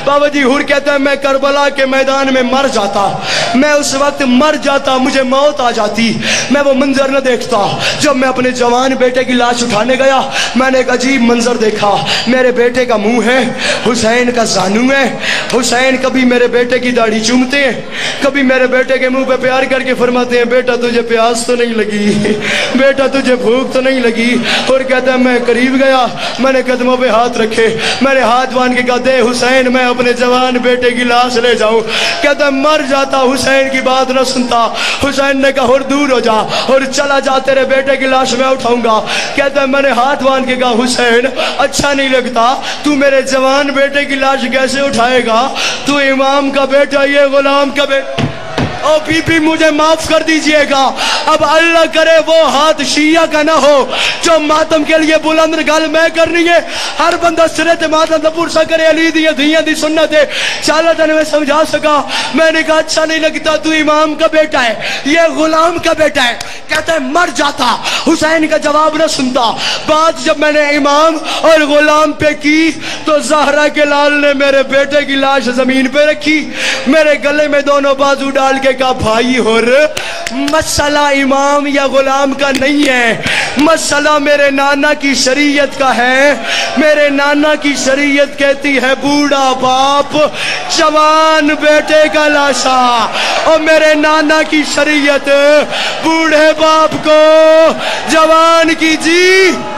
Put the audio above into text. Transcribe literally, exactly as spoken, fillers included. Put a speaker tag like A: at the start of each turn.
A: बाबा जी हुर कहता है मैं करबला के मैदान में मर जाता, मैं उस वक्त मर जाता, मुझे मौत आ जाती, मैं वो मंजर न देखता। जब मैं अपने जवान बेटे की लाश उठाने गया, मैंने एक अजीब मंजर देखा। मेरे बेटे का मुंह है, हुसैन का जानू है। हुसैन कभी मेरे बेटे की दाढ़ी चूमते हैं, कभी मेरे बेटे के मुंह पे प्यार करके फरमाते हैं बेटा तुझे प्यास तो नहीं लगी, बेटा तुझे भूख तो नहीं लगी। और कहता है मैं करीब गया, मैंने कदमों पे हाथ रखे, मैंने हाथ बांध के कहा दे हुसैन मैं अपने जवान बेटे की लाश ले जाऊं। कहता है मर जाता, हुसैन की बात न सुनता। हुसैन ने कहा और दूर हो जा और चला जा, तेरे बेटे की लाश मैं उठाऊंगा। कहता है मैंने हाथ बांध के कहा हुसैन अच्छा नहीं लगता, तू मेरे जवान बेटे की लाश कैसे उठाएगा, तू इमाम का बेटा, ये गुलाम का बेटा। ओ बीबी मुझे माफ कर दीजिएगा, अब अल्लाह करे वो हाथ शिया का ना हो जो मातम के लिए बुलंद गल मैं करनी है। हर बंदा सिरे ते मातम दा पुरसा करे, अली दी धियां दी सुन्नत है, चाला तने मैं समझा सका। मैंने कहा अच्छा नहीं लगता, तू इमाम का बेटा है, ये गुलाम का बेटा है। कहता है मर जाता, हुसैन का जवाब न सुनता। बात जब मैंने इमाम और गुलाम पे की तो ज़हरा के लाल ने मेरे बेटे की लाश जमीन पे रखी, मेरे गले में दोनों बाजू डाल के का भाई होर मसला इमाम या गुलाम का नहीं है, मसला मेरे नाना की शरीयत का है। मेरे नाना की शरीयत कहती है बूढ़ा बाप जवान बेटे का लाशा, और मेरे नाना की शरीयत बूढ़े बाप को जवान की जी